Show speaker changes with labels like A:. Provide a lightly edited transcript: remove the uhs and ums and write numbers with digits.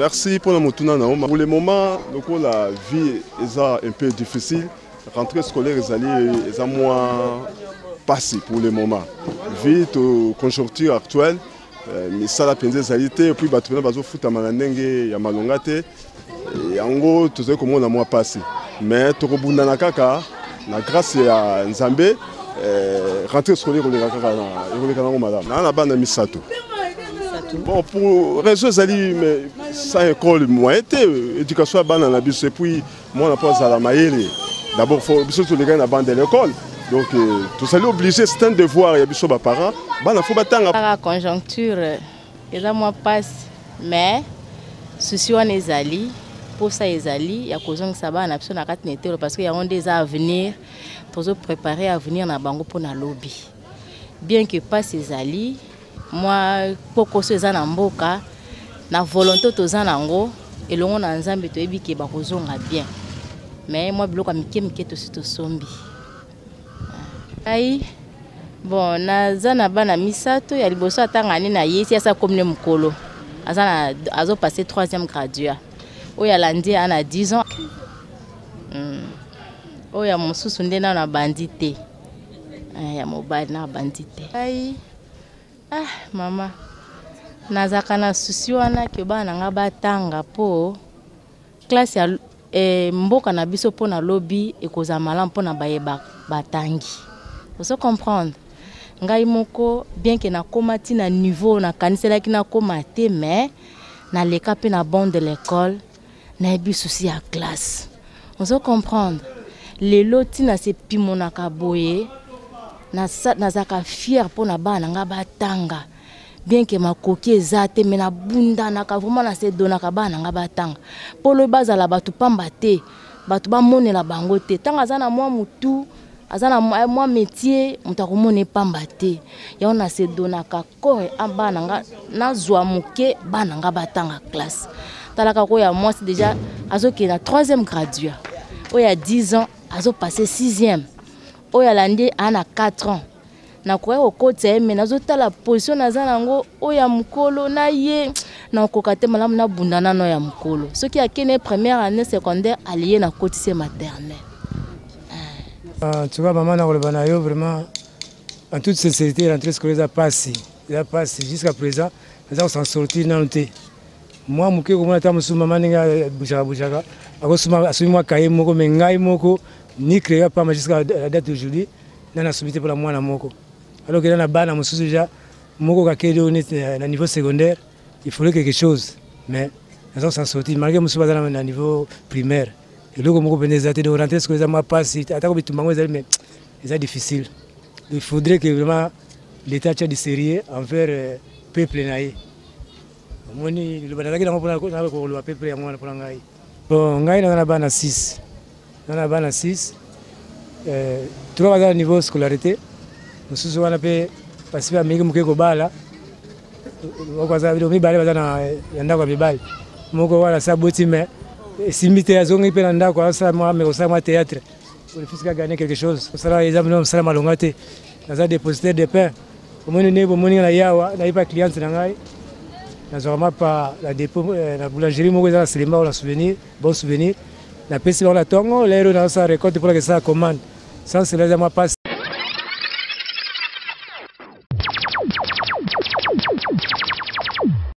A: Merci pour la motuna. Pour le moment, la vie est un peu difficile. Rentrée scolaire est moins passée pour le moment. Vu la conjoncture actuelle, mais ça la peine des alités et puis battre bazo foot à malandenge ya malongate. Et en gros, tout ça comme on a moins passé. Mais tout rebunda na kaka, na grâce à Nzambe, rentrée scolaire on est quand madame. Na na bana misato. Bon, pour réseau Zali, mais ça école moyenne, éducation à Bana et puis moi on a pas à la maïle. D'abord, il faut que les gars avant de l'école. Donc, tout ça est obligé, c'est un devoir, il y a des parents. Il faut attendre.
B: La conjoncture, il y a moins passe, mais ceci on est allé, pour ça est allé, il y a cause que ça va, on a besoin de 4 nettoyer parce qu'il y a des à venir, pour se préparer à venir dans bango pour na lobby. Bien que pas ces alliés. Moi, pour que ce soit mboka, na volonté de zanango, et l'on a un zambe to ebi qui ba kozonga bien. Mais moi, bloka mike to sito sombi. Aïe, bon, na zana bana misato ya liboso atanga ni na yesi asa komne mukolo. Azana azo passé 3e graduat. Oya landi ana 10 ans. Oya mususu ndena na bandité. Ya mobile na bandité. Aïe. Ah, maman, nazaka na susi wana ke bana nga batanga po classe ya mboka na biso po na lobby ekoza malam po na bayeba batangi. Vous comprendre? Ngai moko bien que na komati na niveau na kanisela ki na komate mais na leka pe na bon de l'école na ebi susi ya classe. Vous comprendre? Les loti na se pimona ka boye. Nazaka fier pour na bana nga batanga bien que ma coquille zate mais na bunda na ka vraiment na se dona ka bana nga batanga pour le bazala batu pamba te batu ba monela bango te tanga zana moi mutu azana moi métier mutako mone pamba te ya na se dona ka corps bana nga na zwa muke bana nga batanga classe talaka ko ya moi c'est déjà azoki na 3e graduat o ya 10 ans azo passer 6e. Oya landi ana 4 ans. Na kwa au côté mais nazota la position nazanango oya mukolo na ye na kokate malamu na bundana no ya mukolo. Ce qui a kene première année secondaire allié na côté maternelle.
C: Tu vois maman na kolobana yo vraiment en toute sincérité l'entrée scolaire a passé. Il a passé jusqu'à présent, nous s'en sortir dans le thé. Moi muke ko mona tamusu maman nga bujaka. Ako suma asumi moi kaye moko mengai moko ni créé pas jusqu'à la date d'aujourd'hui dans la subité pour la moine moko alors que dans la bana mususu déjà moko ka kédo na niveau secondaire il fallait quelque chose mais nous s'en sortir malgré mususu dans le niveau primaire et là moko benezate de rentrer ce que ça m'a passé atako bitumbango mais c'est difficile il faudrait que vraiment l'état tient du sérieux envers peuple naïe moni le banaki na ko le peuple ya mwana pour ngai bon ngai na bana 6 dans la bana 6, 3 ans niveau scolarité, nous sommes allés participer à Miguel Mukeko Bala. Nous avons allé à Bibal. Nous avons allé à Botime. Si nous avons allé à théâtre, pour le gagner quelque chose. Nous avons allé à Malongate. Nous avons déposé des pains. Nous avons allé à la cliente. Nous avons pas la boulangerie. Nous avons allé à souvenir, bon souvenir. La peste dans la tongo, l'aéro dans sa récolte pour que ça commande. Sans cela, ça m'a pas